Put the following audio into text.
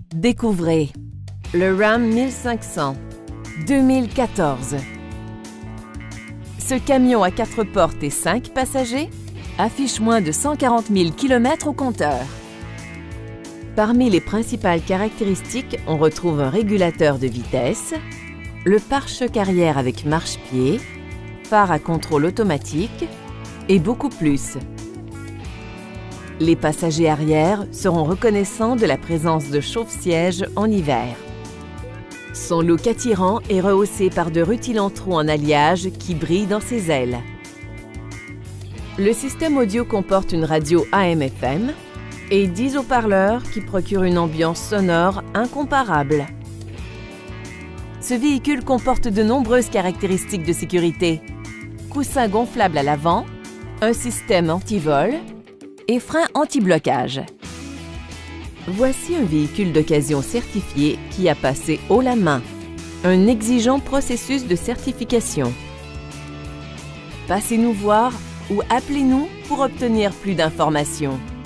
Découvrez le Ram 1500 2014. Ce camion à 4 portes et 5 passagers affiche moins de 140 000 km au compteur. Parmi les principales caractéristiques, on retrouve un régulateur de vitesse, le pare-choc arrière avec marche-pied, phare à contrôle automatique et beaucoup plus. Les passagers arrière seront reconnaissants de la présence de chauffe-siège en hiver. Son look attirant est rehaussé par de rutilants trous en alliage qui brillent dans ses ailes. Le système audio comporte une radio AM/FM et 10 haut-parleurs qui procurent une ambiance sonore incomparable. Ce véhicule comporte de nombreuses caractéristiques de sécurité. Coussin gonflable à l'avant, un système anti-vol et frein anti-blocage. Voici un véhicule d'occasion certifié qui a passé haut la main un exigeant processus de certification. Passez nous voir ou appelez-nous pour obtenir plus d'informations.